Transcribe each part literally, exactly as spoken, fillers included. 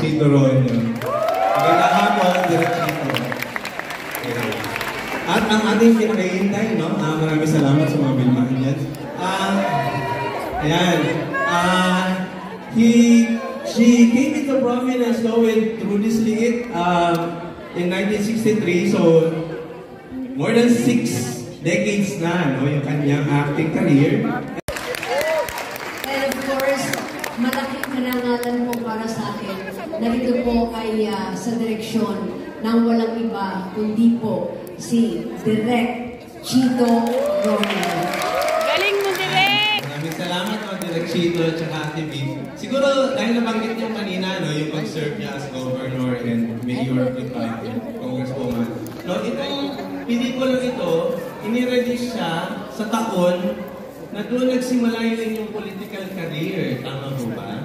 Chito Ronyo. Magandang hapon, Direk Chito. Okay. At ang ating pinakahihintay, no? Uh, maraming salamat sa mga bilmahan yan. Uh, ayan. Uh, he, she came into prominence, no, with Trudy's Liit uh, in nineteen sixty-three. So, more than six decades na, no, yung kanyang acting career. And of course, malaking karangalan po para sa akin na ito po ay uh, sa direksyon ng walang iba, kundi po si Direk Chito Ronyo. Galing mo, Direk! Maraming salamat po, Direk Chito at saka Ate B. Siguro, dahil nabanggit niyo kanina, no, yung pag-serve niya as governor and mayor of the congresswoman. No, itong pelikulang ito, inirelease siya sa taon na doon nagsimula yung inyong political career. Tama po ba?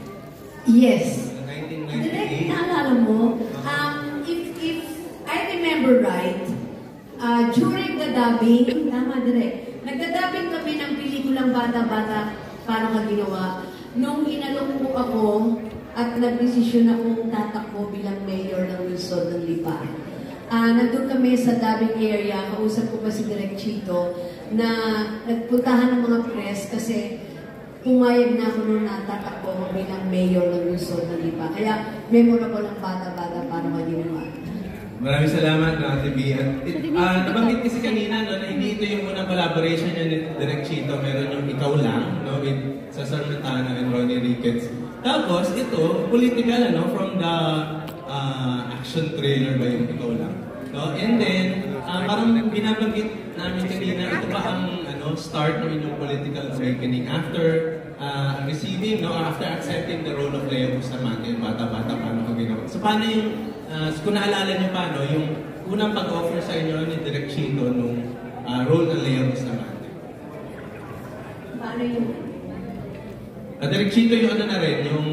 Yes. nineteen Direk, ninety-eight. naalala mo, um, if, if I remember right, uh, during the dubbing, tama Direk, nagda-dubbing kami ng pelikulang Bata-Bata, Paano Ka Ginawa. Nung inalok po ako at nagdesisyon akong tatakbo bilang mayor ng Luzon ng Lipa. Uh, nandun kami sa dubbing area, kausap ko pa si Direk Chito, na nagpuntahan ng mga press kasi pumayag na ako nung natatakbo ko bilang mayor ng Luzon ng Lipa. Kaya memorable ang Bata-Bata Paano Ka Ginawa. Maraming salamat, no, Ate B. At uh, nabanggit kasi kanina, no, na hindi ito yung unang collaboration niya ni Direk Chito. Meron yung Ikaw Lang, no, with Cesar Matana and Ronnie Ricketts. Tapos, ito, political, ano, from the uh, action trailer ba yung Ikaw Lang. No? And then, uh, parang binabanggit namin kanina, ito ba ang ano, start ng inyong political awakening after uh, receiving, no, after accepting the role of Lea Bustamante, Bata-Bata, Paano Ka Ginawa. So, paano yung Uh, kung naalala niyo pa, no, yung unang pag-offer sa inyo ni Direk Chito nung uh, role ng Lea Bustamante? Paano yung... Uh, Direk Chito yung ano na rin, yung...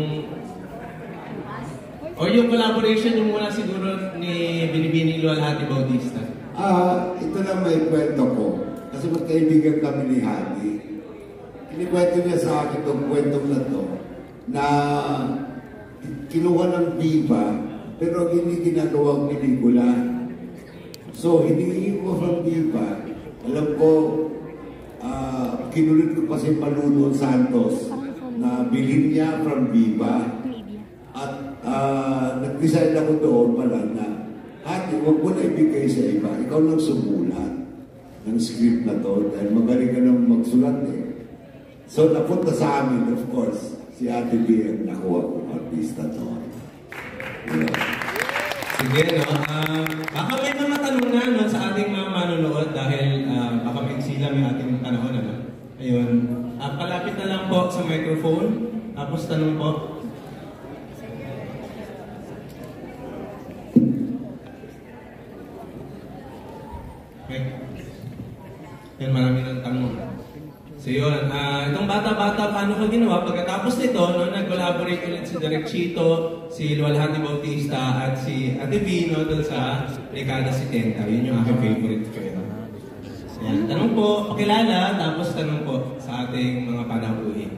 Or yung collaboration yung muna siguro ni Binibining Luwalhati Bautista? Ah, uh, ito na may kwento ko. Kasi magkaibigan kami ni Hadi. Kinikwento niya sa akin itong kwentong na to na kinuha ng Viva pero hindi ginagawang pelikula. So, hindi ko from Viva. Alam ko, uh, kinulit ko pa si Paluno Santos na bilhin niya from Viva. At uh, nag-decide ako doon pala na, Hati, huwag mo na ibigay sa iba. Ikaw lang sumulat ng script na to dahil magaling ka nang magsulat eh. So, napunta sa amin, of course, si Ate B ang nakuha kong artista to. Yeah. Sige, no? Uh, baka may mga tanong na, no, sa ating mga manonood dahil uh, baka may silang yung ating panahon. Ano? Ayun. Uh, palapit na lang po sa microphone. Tapos tanong po. Okay. Yan, marami ng tanong. So yun, uh, itong Bata-Bata, Paano Ka Ginawa? Pagkatapos nito, no, nag-collaborate ulit si Direk Chito, si Luwalhati Bautista, at si Ate B, no, doon sa Dekada setenta. Yun yung aking favorite ko. So yan, tanong po, pakilala, tapos tanong po sa ating mga panahuhin.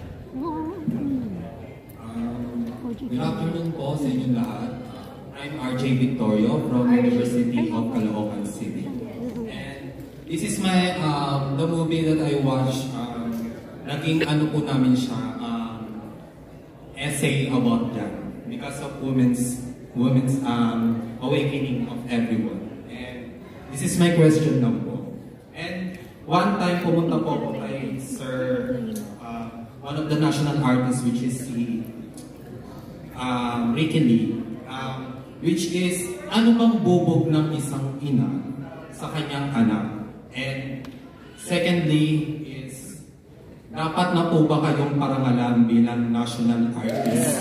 Um, good afternoon po sa inyong lahat. I'm R J Victorio from University of Caloocan City. This is my, um, the movie that I watched, um, naging ano po namin siya, um, essay about that because of women's, women's um, awakening of everyone. And this is my question now po. And one time pumunta po ako kay Sir, uh, one of the national artists which is si um, Ricky Lee, um, which is, ano bang bubog ng isang ina sa kanyang anak? And secondly is, dapat na po ba kayong parangalan bilang national artist?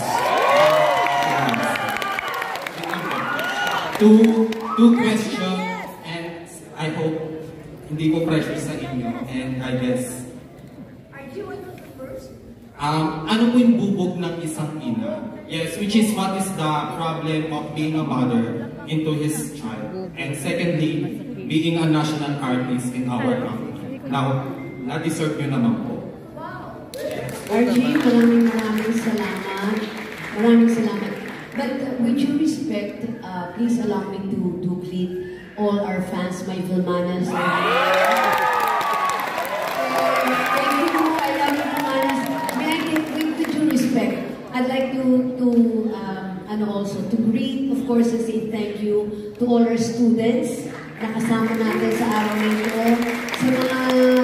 two, two questions, and I hope hindi ko pressure sa inyo. And I guess, um, ano po yung bubog ng isang ina? Yes, which is what is the problem of being a mother into his child. And secondly, being a national artist in our country. Now, na-deserve nyo naman po. R J, maraming maraming salamat. Maraming salamat. But uh, with due respect, uh, please allow me to, to greet all our fans, my Vilmanas. Uh, thank you, I love you, Vilmanas. May I give with, with due respect, I'd like to, to um, and also to greet, of course, and say thank you to all our students na kasama natin sa araw na ito, sa mga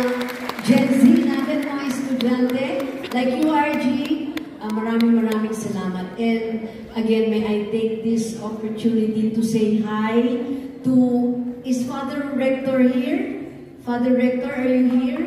Gen Z natin, mga estudyante, like you, R G, uh, maraming maraming salamat. And again, may I take this opportunity to say hi to, is Father Rector here? Father Rector, are you here?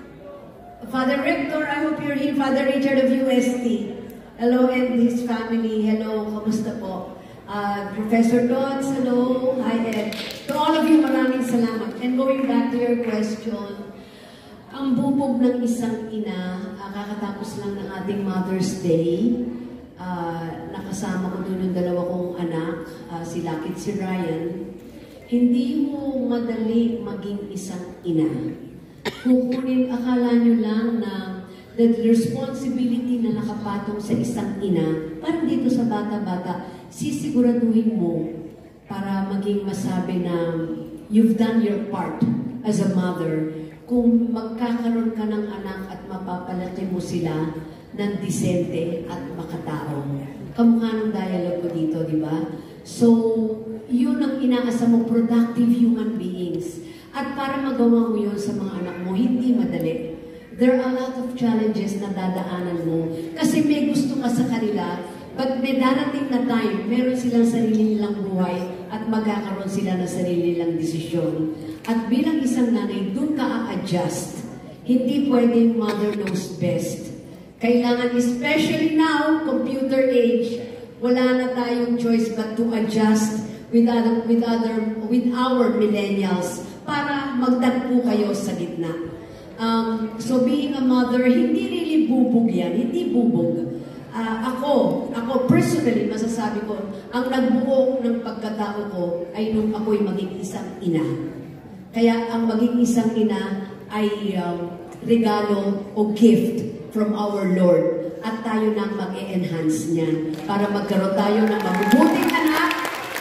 Father Rector, I hope you're here. Father Richard of U S T. Hello, and his family. Hello, kamusta po? Uh, Professor Dodds, hello. Hi, Ed. To all of you, maraming salamat. And going back to your question, ang bubog ng isang ina, uh, kakatapos lang ng ating Mother's Day, uh, nakasama ko doon yung dalawa kong anak, uh, si Lucky at si Ryan. Hindi mo madali maging isang ina. Kukunin, akala nyo lang na the responsibility na nakapatong sa isang ina, parang dito sa bata-bata, sisiguraduhin mo para maging masabi na you've done your part as a mother. Kung magkakaroon ka ng anak at mapapalaki mo sila ng disente at makatao. Kamukha ng dialogue ko dito, di ba? So, yun ang inaasa mo, productive human beings. At para magawa mo yun sa mga anak mo, hindi madali. There are a lot of challenges na dadaanan mo. Kasi may gusto ka sa kanila, but may darating na time, meron silang sarili nilang buhay at magkakaroon sila ng sarili nilang desisyon. At bilang isang nanay, doon ka a-adjust. Hindi pwedeng mother knows best. Kailangan, especially now, computer age, wala na tayong choice but to adjust with other, with other, with our millennials para magtagpo kayo sa gitna. Um, so being a mother, hindi really bubog yan, hindi bubog. Uh, ako, ako personally, masasabi ko, ang nagbuo ng pagkatao ko ay nung ako'y maging isang ina. Kaya ang maging isang ina ay um, regalo o gift from our Lord. At tayo nang mag-e-enhance niyan para magkaroon tayo ng mabubuting anak.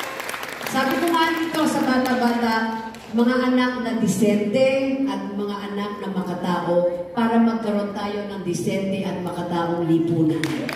Sabi ko nga dito sa bata-bata, mga anak na disente at mga anak na makatao para magkaroon tayo ng disente at makataong lipunan.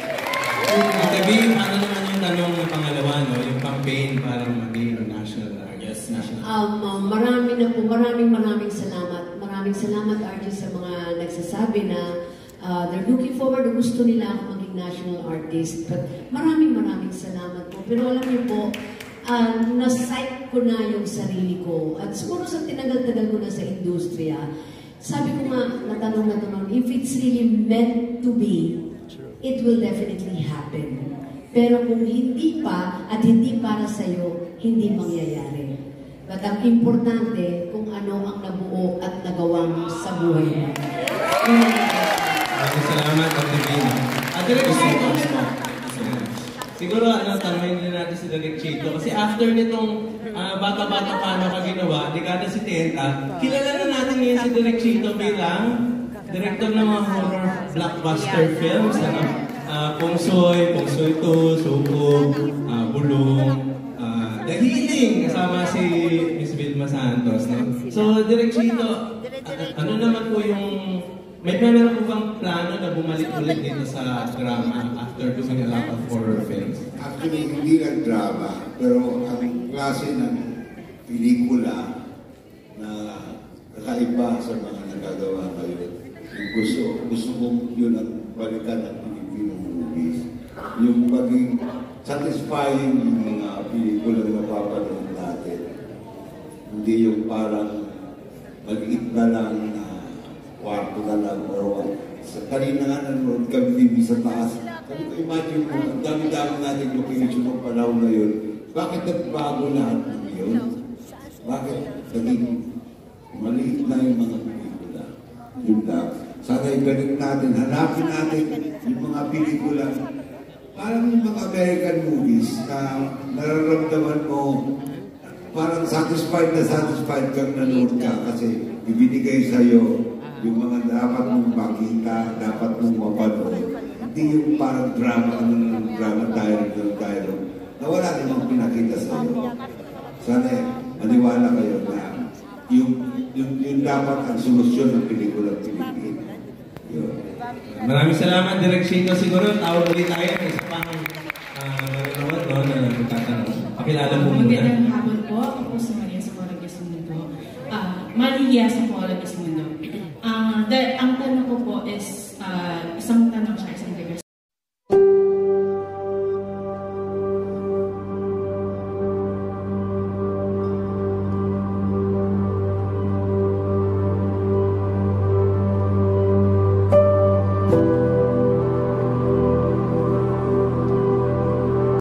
Ate B, ano naman yung tanong ng pangalawa, no? Yung campaign para maging national, yes, national. Um, uh, marami na po, maraming maraming salamat. Maraming salamat, R J, sa mga nagsasabi na uh, they're looking forward, gusto nila ako maging national artist. But maraming maraming salamat po. Pero alam niyo po, Uh, na-sight ko na yung sarili ko. At siguro sa tinagal-tagal ko na sa industriya, sabi ko nga, natanong na tanong, if it's really meant to be, it will definitely happen. Pero kung hindi pa, at hindi para sa'yo, hindi mangyayari. But ang importante, kung ano ang nabuo at nagawa mo sa buhay mo. Maraming salamat, Ate B. Ate Rex, siguro, ano, tanongin din natin si Direk Chito. Kasi after nitong uh, bata-bata paano ka ginawa, dekada setenta, kilala na natin ngayon si Direk Chito bilang director ng mga horror blockbuster films. Ano? Uh, Pungsoy, Pungsoy two, Suko, uh, Bulong, uh, The Healing, kasama si Miss Vilma Santos. No? So, Direk Chito, uh, ano naman po yung... May meron po bang plano na bumalik ulit dito sa drama after doing a lot of horror films? Actually, hindi lang drama, pero ang klase ng pelikula na kakaiba sa mga nagagawa ngayon. Gusto, gusto kong yun ang balikan ng Filipino movies. Yung maging satisfying yung mga pelikula na mapapanood natin. Hindi yung parang mag-iit na lang na kwarto na lang or what. Sa kanina nga nanonood kami T V sa taas. Sabi ko, imagine mo, ang dami-dami natin location ng panahon na yun. Bakit nagbago lahat ng yun? Bakit naging maliit na yung mga pelikula? Yun lang. Sana ibalik natin, hanapin natin yung mga pelikula. Parang yung mga American movies na nararamdaman mo parang satisfied na satisfied kang nanood ka kasi ibinigay sa'yo yung mga dapat mong makita, dapat mong mapanood. Hindi yung parang drama, ano ng drama dialogue, dialogue. bida sa'yo. Sana maniwala kayo na yung, yung, yung dapat ang solusyon ng pelikulang Pilipino. Yun. Maraming salamat, Direk Chito. Siguro, tawag ulit tayo. Isa pang uh, manunood, no, na nagtatanong. Pakilala mo muna. Magandang hapon po. Ako po si Maria Socorro Gesundo. Uh, Maria sa